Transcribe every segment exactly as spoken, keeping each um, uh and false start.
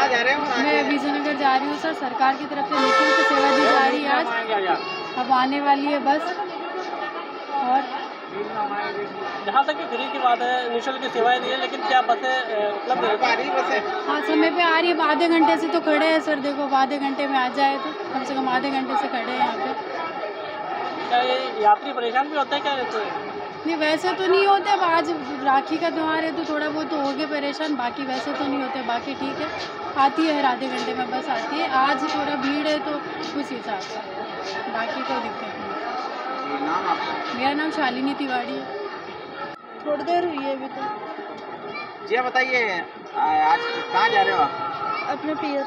कहाँ जा रहे हो? मैं विजयनगर जा रही हूँ सर। सरकार की तरफ से निःशुल्क सेवा दी जा रही है आज, अब आने वाली है बस। और जहाँ तक कि फ्री की बात है, निःशुल्क की सेवाएं दी है, लेकिन क्या बसें उपलब्ध आ रही बसें? हाँ, समय पे आ रही है। आधे घंटे से तो खड़े हैं सर, देखो आधे घंटे में आ जाए तो कम से कम आधे घंटे से खड़े हैं यहाँ पे। क्या ये यात्री परेशान भी होते हैं क्या? तो नहीं, वैसे तो नहीं होते। अब आज राखी का त्यौहार है तो थोड़ा बहुत तो हो गए परेशान, बाकी वैसे तो नहीं होते। बाकी ठीक है, आती है हर आधे घंटे में बस आती है। आज थोड़ा भीड़ है तो उस हिसाब से, बाकी कोई दिक्कत नहीं। नाम आपका? मेरा नाम शालिनी तिवारी है। थोड़ी देर हुई है अभी तो। जी बताइए, आज कहाँ जा रहे हो आप? अपने पियर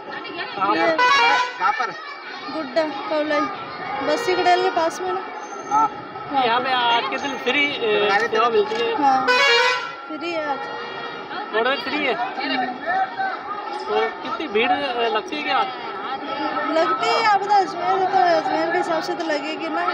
कहाँ पर? गुड्डा कौलाई बस्सी कड़ेल के पास में ना। हाँ, यहाँ पे आज के दिन फ्री सेवा मिलती है। हाँ, फ्री है आज, थोड़ा फ्री है। तो कितनी भीड़ लगती है क्या आज? लगती है। आप बता, अजमेर है तो अजमेर के हिसाब से तो लगेगी ना।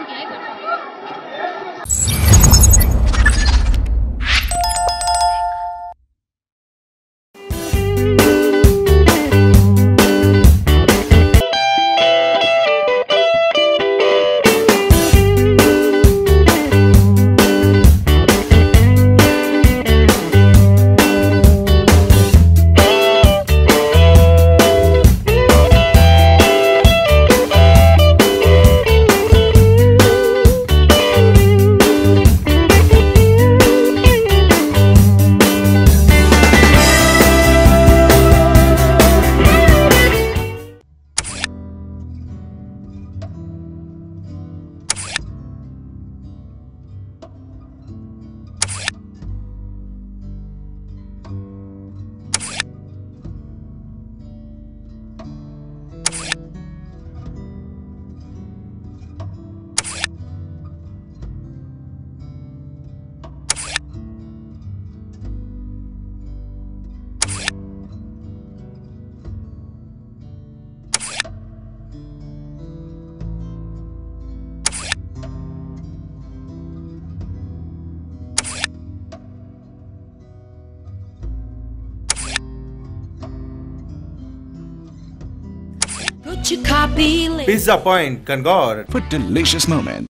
Pizza Point, Kangor. For delicious moment.